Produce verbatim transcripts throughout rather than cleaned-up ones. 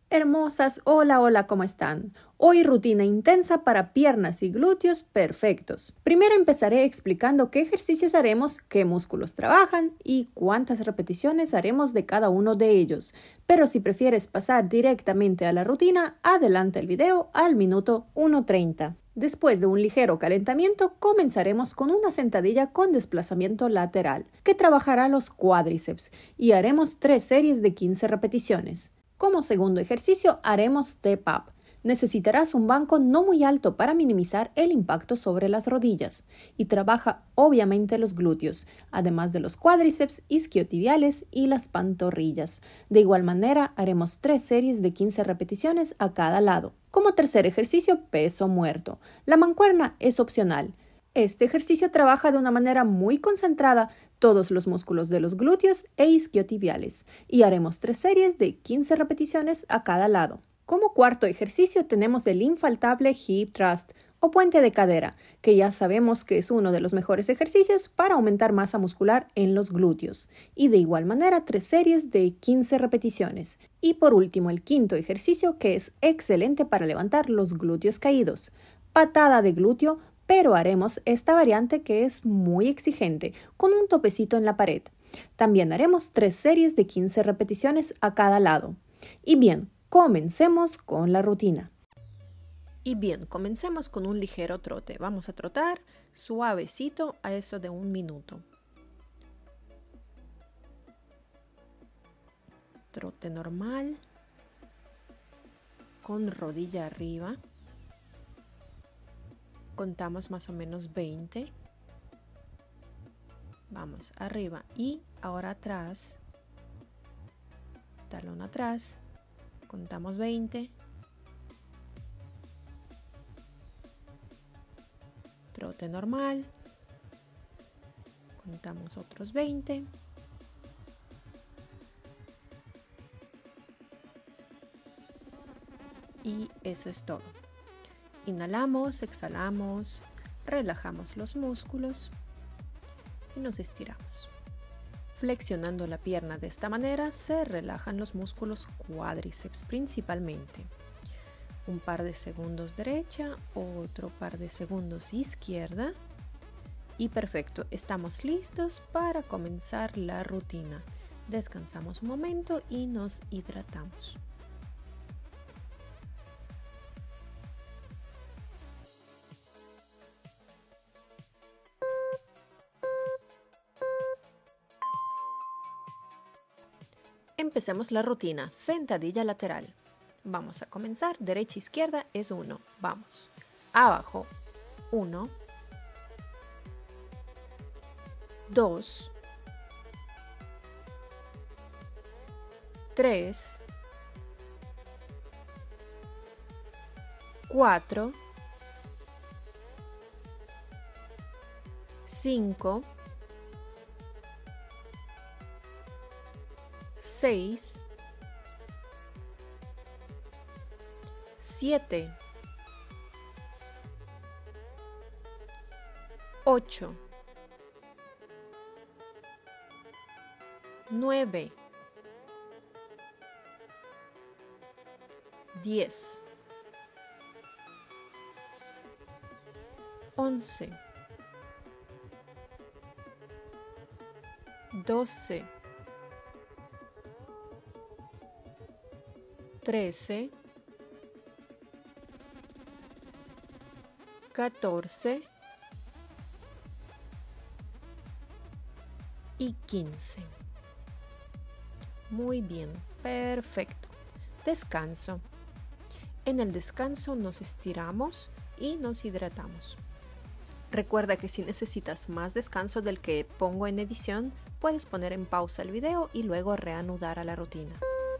Hermosas, hola, hola, ¿cómo están? Hoy rutina intensa para piernas y glúteos perfectos. Primero empezaré explicando qué ejercicios haremos, qué músculos trabajan y cuántas repeticiones haremos de cada uno de ellos. Pero si prefieres pasar directamente a la rutina, adelanta el video al minuto uno treinta. Después de un ligero calentamiento, comenzaremos con una sentadilla con desplazamiento lateral, que trabajará los cuádriceps, y haremos tres series de quince repeticiones. Como segundo ejercicio haremos step up. Necesitarás un banco no muy alto para minimizar el impacto sobre las rodillas y trabaja obviamente los glúteos, además de los cuádriceps, isquiotibiales y las pantorrillas. De igual manera haremos tres series de quince repeticiones a cada lado. Como tercer ejercicio, peso muerto. La mancuerna es opcional. Este ejercicio trabaja de una manera muy concentrada todos los músculos de los glúteos e isquiotibiales y haremos tres series de quince repeticiones a cada lado. Como cuarto ejercicio tenemos el infaltable hip thrust o puente de cadera, que ya sabemos que es uno de los mejores ejercicios para aumentar masa muscular en los glúteos, y de igual manera tres series de quince repeticiones. Y por último el quinto ejercicio, que es excelente para levantar los glúteos caídos, patada de glúteo, pero haremos esta variante que es muy exigente, con un topecito en la pared. También haremos tres series de quince repeticiones a cada lado. Y bien, comencemos con la rutina. Y bien, comencemos con un ligero trote. Vamos a trotar suavecito a eso de un minuto. Trote normal, con rodilla arriba. Contamos más o menos veinte. Vamos arriba y ahora atrás, talón atrás, contamos veinte. Trote normal, contamos otros veinte. Y eso es todo. Inhalamos, exhalamos, relajamos los músculos y nos estiramos. Flexionando la pierna de esta manera se relajan los músculos cuádriceps principalmente. Un par de segundos derecha, otro par de segundos izquierda. Y perfecto, estamos listos para comenzar la rutina. Descansamos un momento y nos hidratamos. Empecemos la rutina, sentadilla lateral. Vamos a comenzar, derecha, izquierda es uno. Vamos, abajo, uno, dos, tres, cuatro, cinco, seis, siete, ocho, nueve, diez, once, doce, trece, catorce y quince. Muy bien, perfecto. Descanso. En el descanso nos estiramos y nos hidratamos. Recuerda que si necesitas más descanso del que pongo en edición, puedes poner en pausa el video y luego reanudar a la rutina.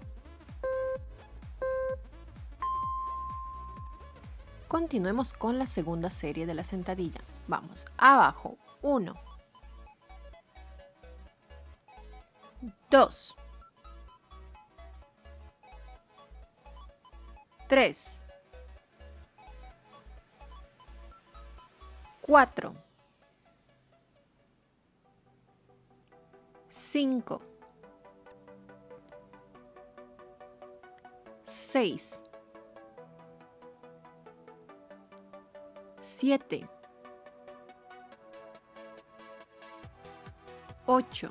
Continuemos con la segunda serie de la sentadilla. Vamos, abajo, uno, dos, tres, cuatro, cinco, seis, siete, ocho,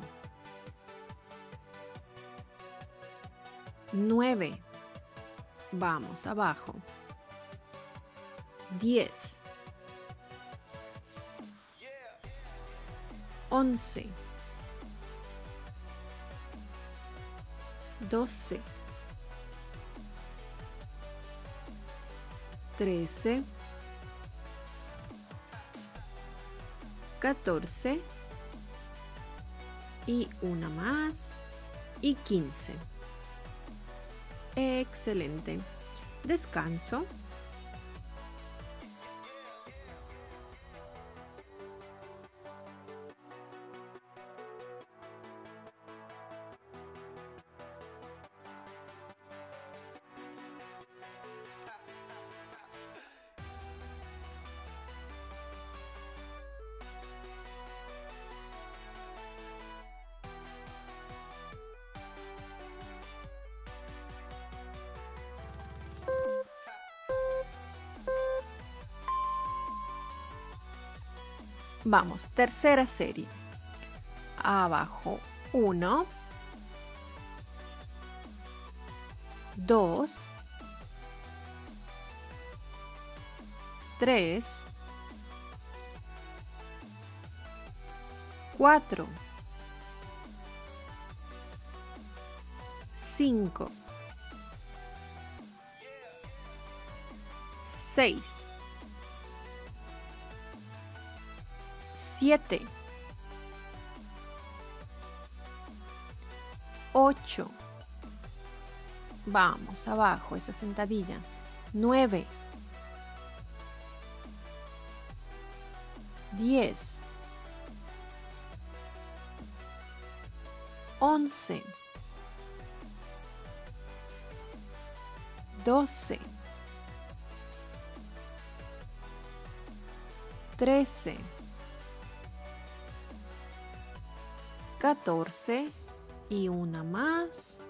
nueve, vamos abajo, diez, once, doce, trece, catorce y una más y quince. Excelente. Descanso. Vamos, tercera serie. Abajo, uno, dos, tres, cuatro, cinco, seis, siete, ocho, vamos abajo esa sentadilla, nueve, diez, once, doce, trece, catorce y una más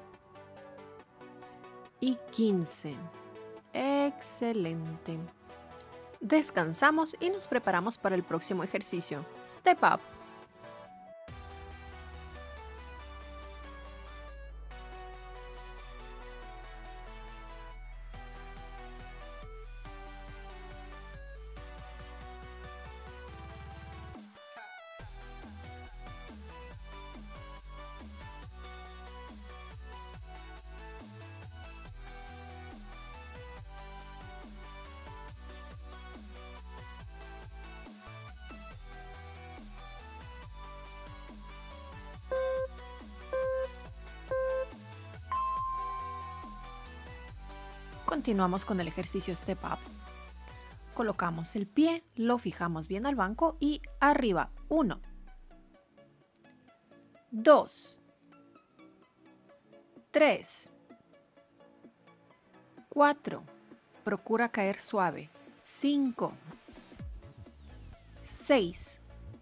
y quince. Excelente. Descansamos y nos preparamos para el próximo ejercicio. Step up. Continuamos con el ejercicio Step Up. Colocamos el pie, lo fijamos bien al banco y arriba. uno, dos, tres, cuatro. Procura caer suave. cinco, seis,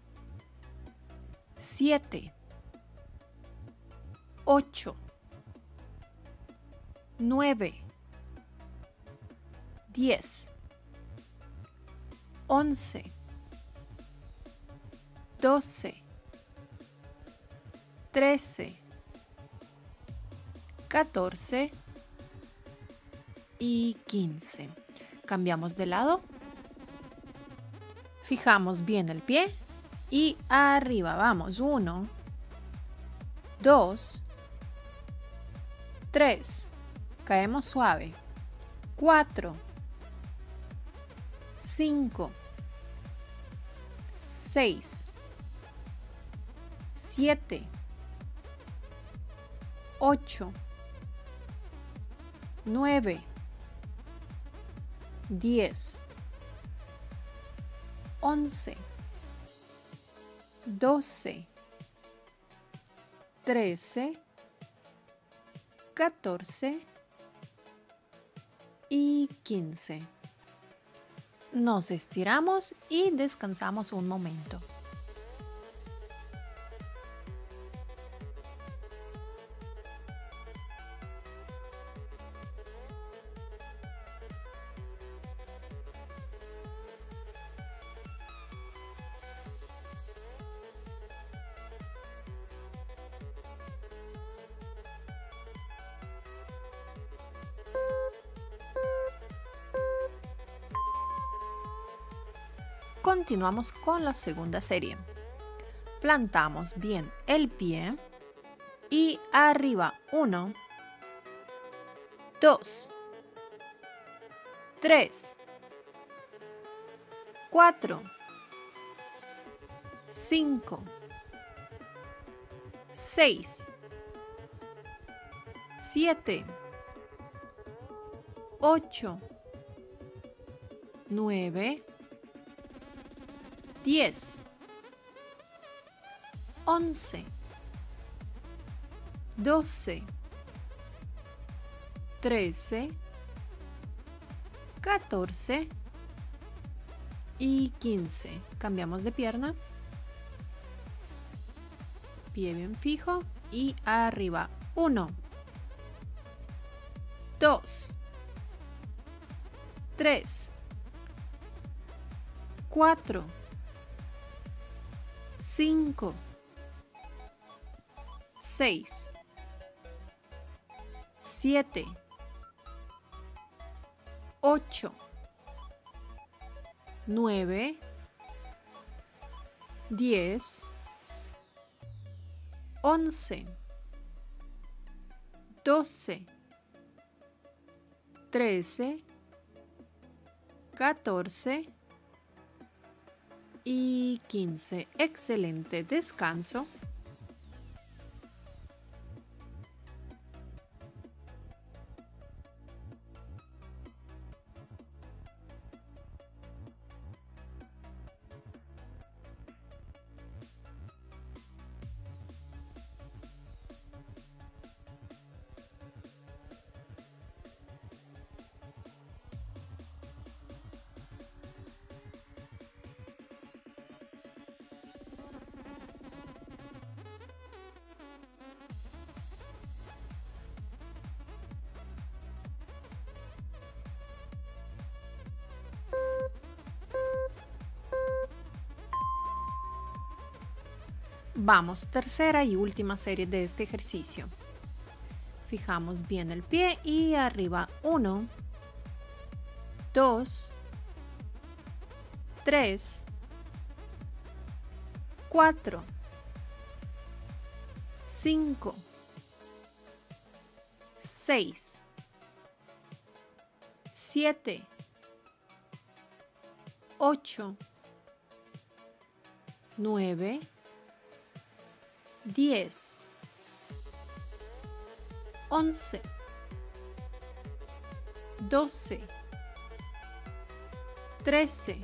siete, ocho, nueve, diez, once, doce, trece, catorce y quince. Cambiamos de lado. Fijamos bien el pie y arriba. Vamos. uno, dos, tres. Caemos suave. cuatro, cinco, seis, siete, ocho, nueve, diez, once, doce, trece, catorce y quince. Nos estiramos y descansamos un momento. Continuamos con la segunda serie. Plantamos bien el pie y arriba uno, dos, tres, cuatro, cinco, seis, siete, ocho, nueve, diez, once, doce, trece, catorce y quince. Cambiamos de pierna. Pie bien fijo y arriba. uno, dos, tres, cuatro, cinco, seis, siete, ocho, nueve, diez, once, doce, trece, catorce y quince. Excelente descanso. Vamos, tercera y última serie de este ejercicio. Fijamos bien el pie y arriba uno, dos, tres, cuatro, cinco, seis, siete, ocho, nueve, diez, once, doce, trece,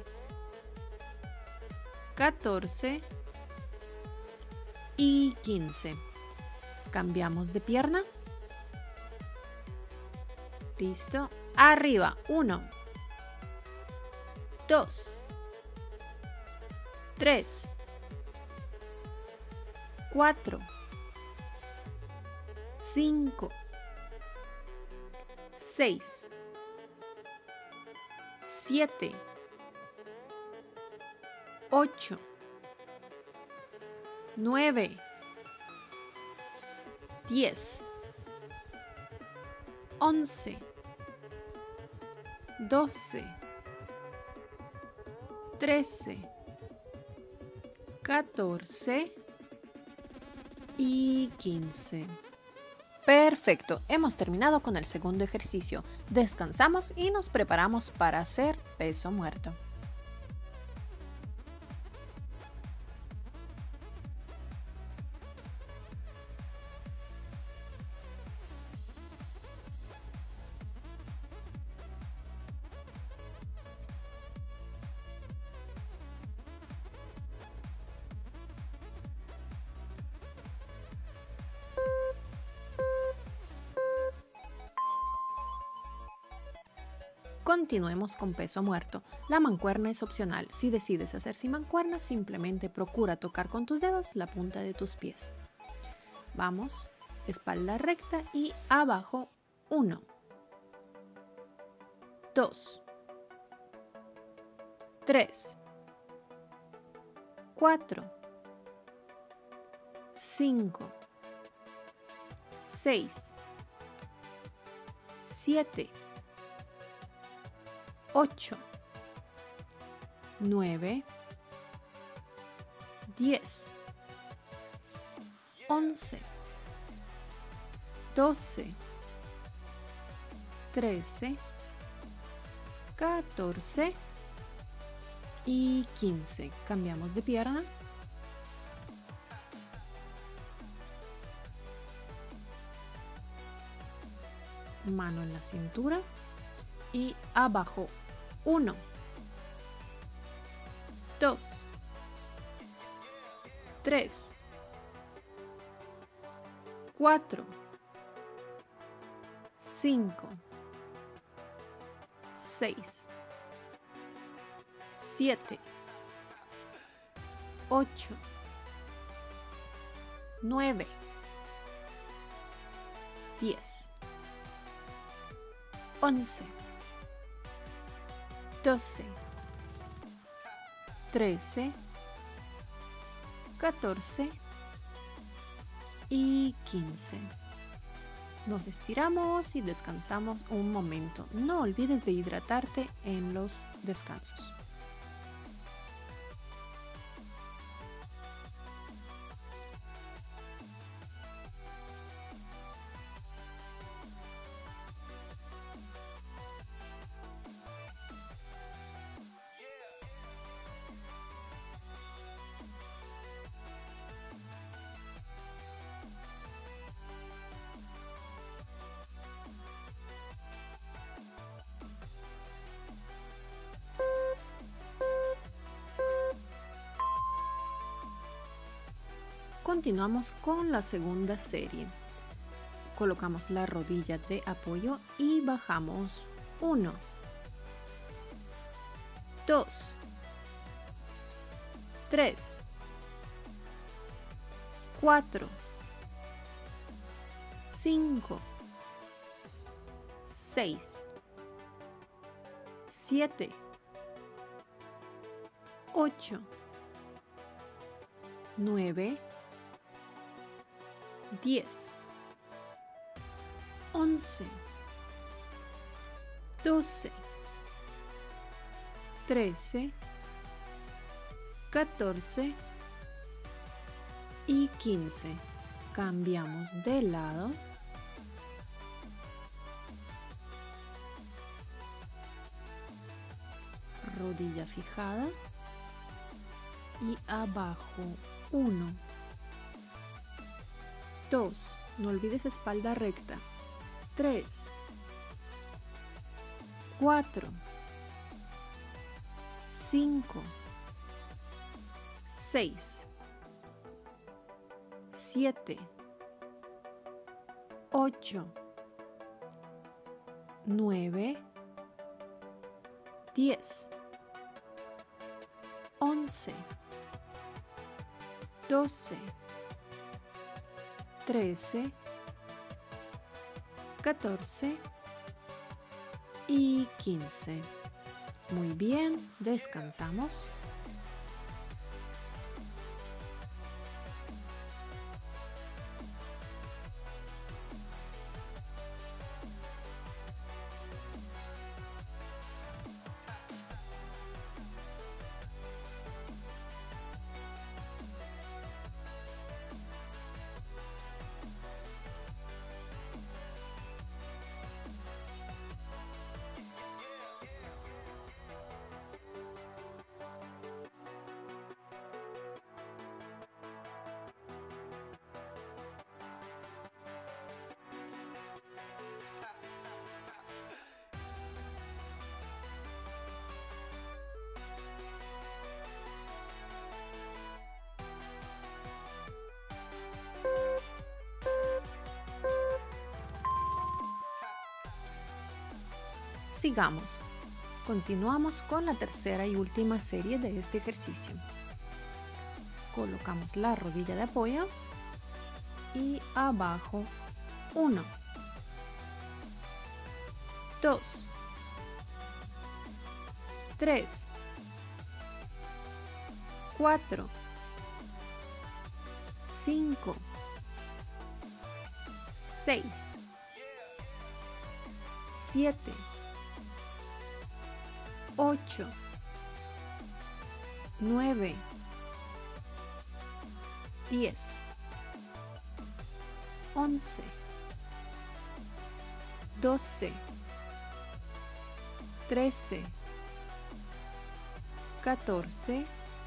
catorce y quince. Cambiamos de pierna. Listo. Arriba. uno, dos, tres, cuatro, cinco, seis, siete, ocho, nueve, diez, once, doce, trece, catorce y quince. Perfecto, hemos terminado con el segundo ejercicio. Descansamos y nos preparamos para hacer peso muerto. Continuemos con peso muerto. La mancuerna es opcional. Si decides hacer sin mancuerna, simplemente procura tocar con tus dedos la punta de tus pies. Vamos, espalda recta y abajo. uno, dos, tres, cuatro, cinco, seis, siete, ocho, nueve, diez, once, doce, trece, catorce y quince. Cambiamos de pierna. Mano en la cintura y abajo. uno, dos, tres, cuatro, cinco, seis, siete, ocho, nueve, diez, once, doce, trece, catorce y quince. Nos estiramos y descansamos un momento. No olvides de hidratarte en los descansos. Continuamos con la segunda serie. Colocamos la rodilla de apoyo y bajamos. uno, dos, tres, cuatro, cinco, seis, siete, ocho, nueve, diez, once, doce, trece, catorce y quince. Cambiamos de lado. Rodilla fijada y abajo. uno, dos, no olvides espalda recta. tres, cuatro, cinco, seis, siete, ocho, nueve, diez, once, doce, trece, catorce y quince. Muy bien, descansamos. Sigamos. Continuamos con la tercera y última serie de este ejercicio. Colocamos la rodilla de apoyo y abajo. uno, dos, tres, cuatro, cinco, seis, siete, ocho, nueve, diez, once, doce, trece, catorce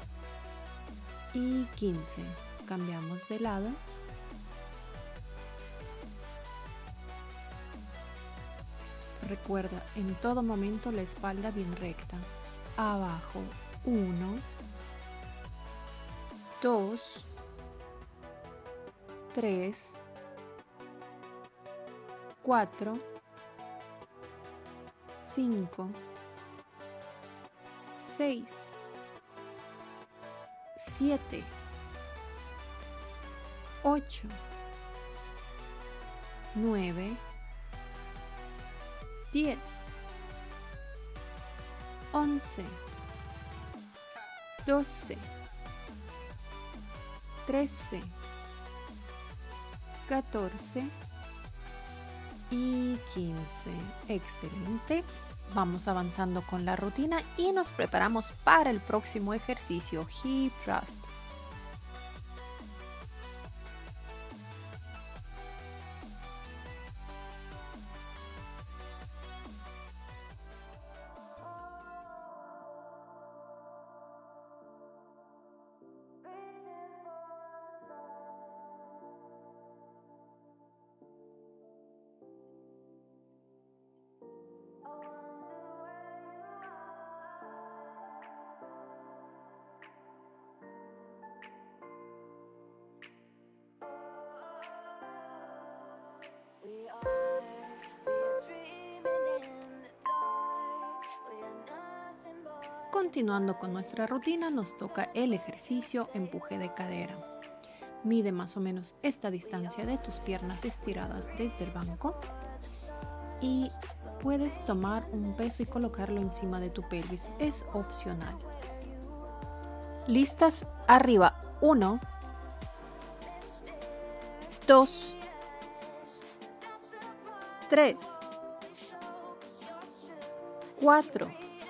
y quince. Cambiamos de lado. Recuerda en todo momento la espalda bien recta. Abajo, uno, dos, tres, cuatro, cinco, seis, siete, ocho, nueve, diez, once, doce, trece, catorce y quince. Excelente. Vamos avanzando con la rutina y nos preparamos para el próximo ejercicio, hip thrust. Continuando con nuestra rutina, nos toca el ejercicio empuje de cadera. Mide más o menos esta distancia de tus piernas estiradas desde el banco y puedes tomar un peso y colocarlo encima de tu pelvis. Es opcional. ¿Listas? Arriba. uno, dos, tres, cuatro,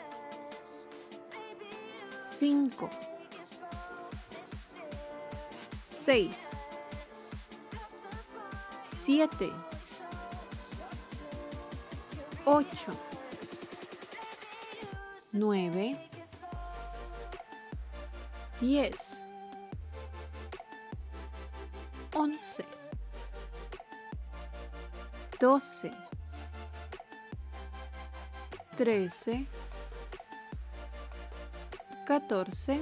cinco, seis, siete, ocho, nueve, diez, once, doce, trece, catorce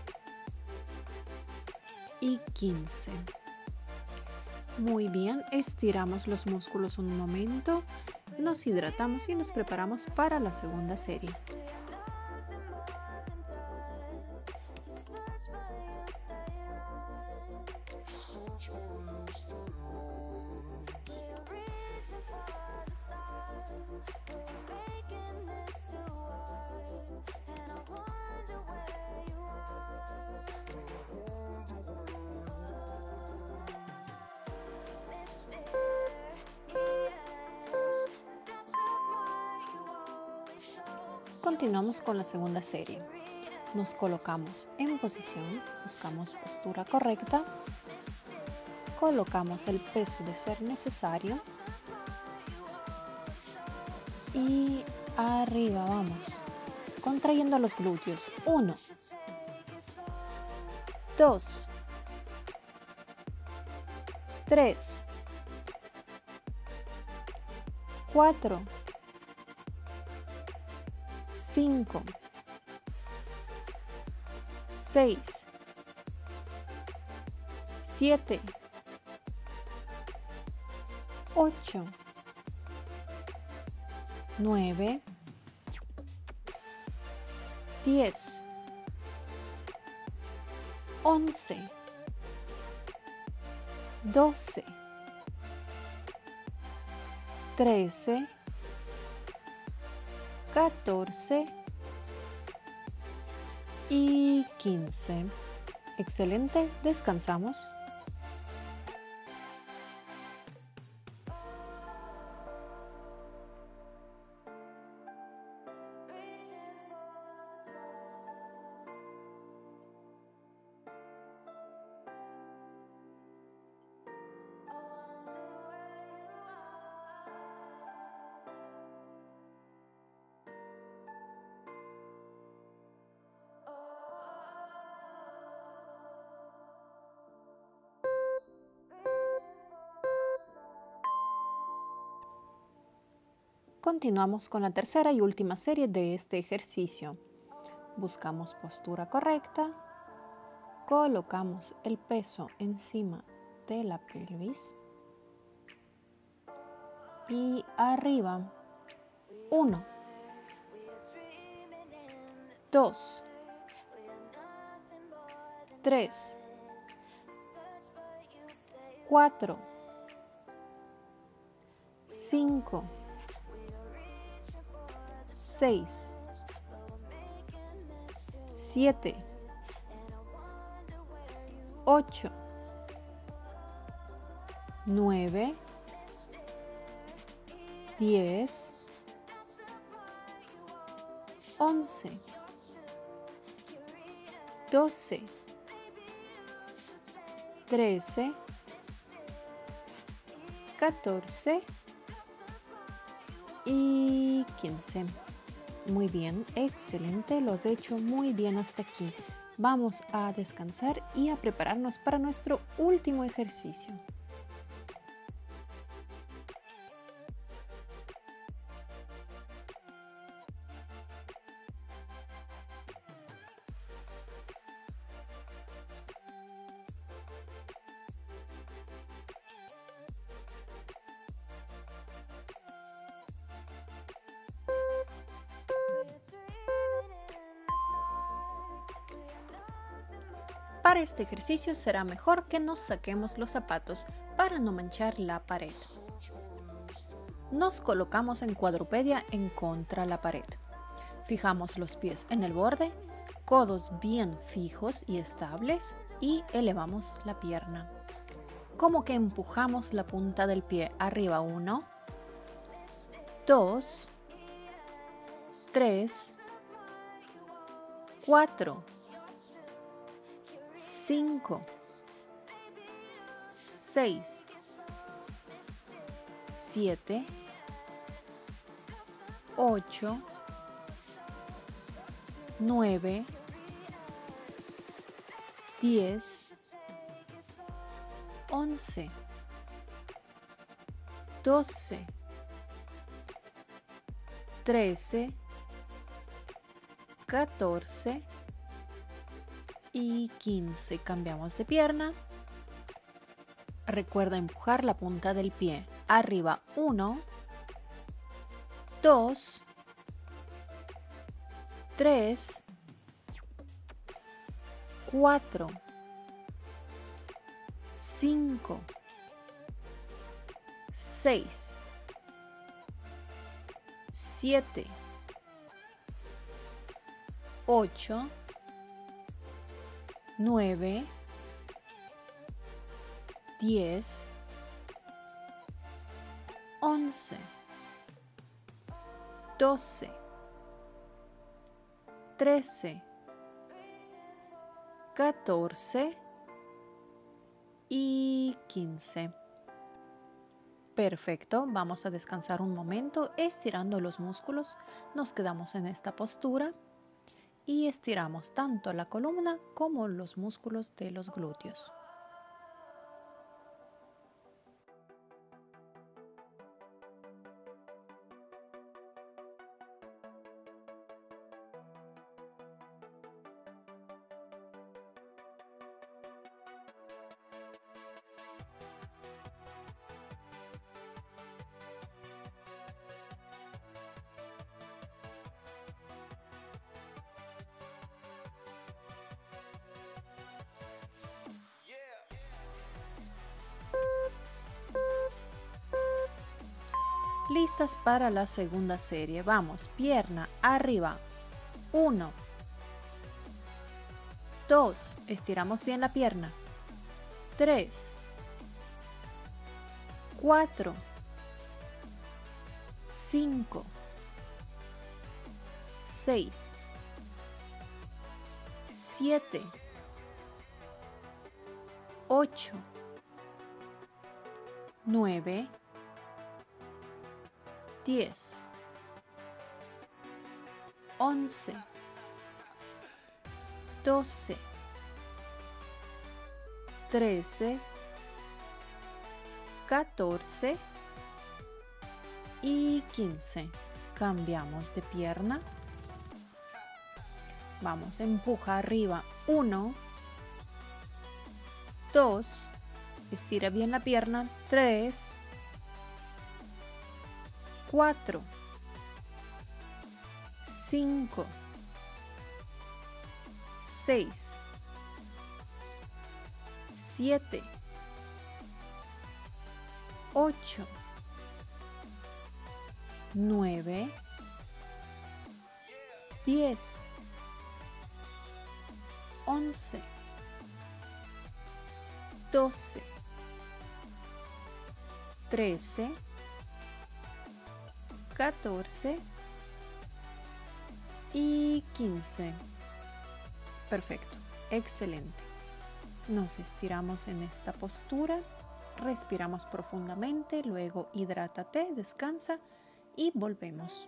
y quince. Muy bien, estiramos los músculos un momento, nos hidratamos y nos preparamos para la segunda serie. Continuamos con la segunda serie. Nos colocamos en posición, buscamos postura correcta, colocamos el peso de ser necesario y arriba vamos, contrayendo los glúteos. uno, dos, tres, cuatro, cinco, seis, siete, ocho, nueve, diez, once, doce, trece, catorce y quince. Excelente, descansamos. Continuamos con la tercera y última serie de este ejercicio. Buscamos postura correcta, colocamos el peso encima de la pelvis y arriba, uno, dos, tres, cuatro, cinco, seis, siete, ocho, nueve, diez, once, doce, trece, catorce y quince. Muy bien, excelente, lo has hecho muy bien hasta aquí. Vamos a descansar y a prepararnos para nuestro último ejercicio. Para este ejercicio será mejor que nos saquemos los zapatos para no manchar la pared. Nos colocamos en cuadrupedia en contra la pared. Fijamos los pies en el borde, codos bien fijos y estables y elevamos la pierna. Como que empujamos la punta del pie arriba. uno, dos, tres, cuatro, cinco, seis, siete, ocho, nueve, diez, once, doce, trece, catorce y quince. Cambiamos de pierna. Recuerda empujar la punta del pie arriba. uno, dos, tres, cuatro, cinco, seis, siete, ocho, nueve, diez, once, doce, trece, catorce y quince. Perfecto, vamos a descansar un momento estirando los músculos. Nos quedamos en esta postura y estiramos tanto la columna como los músculos de los glúteos. Listas para la segunda serie. Vamos, pierna arriba. uno, dos, estiramos bien la pierna. tres, cuatro, cinco, seis, siete, ocho, nueve, diez, once, doce, trece, catorce y quince. Cambiamos de pierna. Vamos, empuja arriba. uno, dos, estira bien la pierna. tres, cuatro, cinco, seis, siete, ocho, nueve, diez, once, doce, trece, catorce y quince. Perfecto, excelente. Nos estiramos en esta postura, respiramos profundamente, luego hidrátate, descansa y volvemos.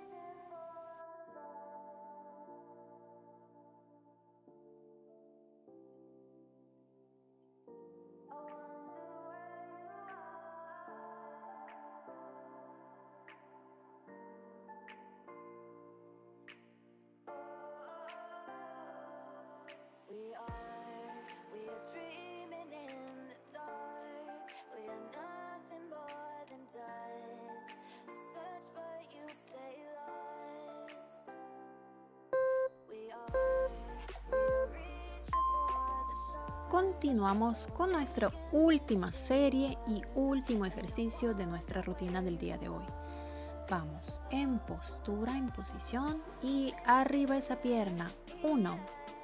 Continuamos con nuestra última serie y último ejercicio de nuestra rutina del día de hoy. Vamos en postura, en posición y arriba esa pierna. uno,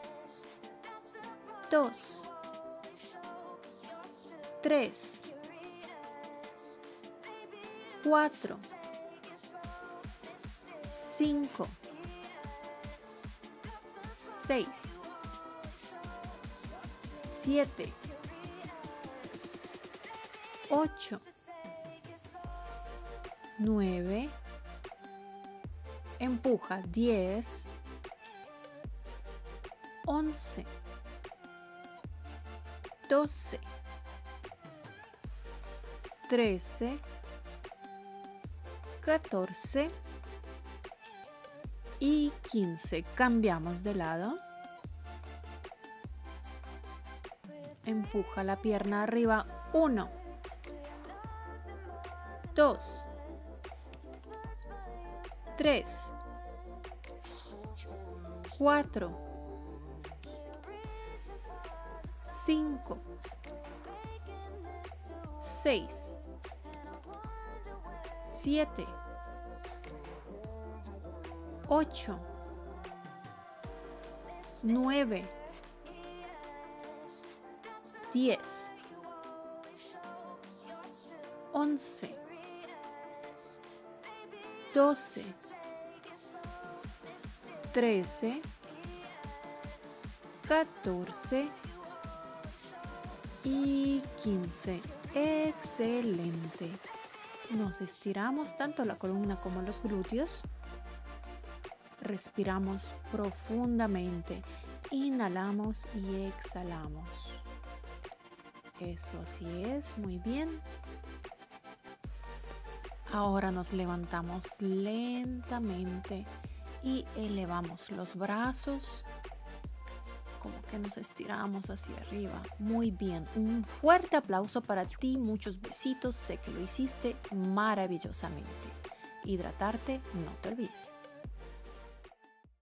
dos, tres, cuatro, cinco, seis, siete, ocho, nueve, empuja, diez, once, doce, trece, catorce y quince. Cambiamos de lado. Empuja la pierna arriba. uno, dos, tres, cuatro, cinco, seis, siete, ocho, nueve, diez, once, doce, trece, catorce y quince. Excelente. Nos estiramos tanto la columna como los glúteos. Respiramos profundamente. Inhalamos y exhalamos. Eso, así es, muy bien. Ahora nos levantamos lentamente y elevamos los brazos, como que nos estiramos hacia arriba. Muy bien, un fuerte aplauso para ti, muchos besitos, sé que lo hiciste maravillosamente. Hidratarte, no te olvides.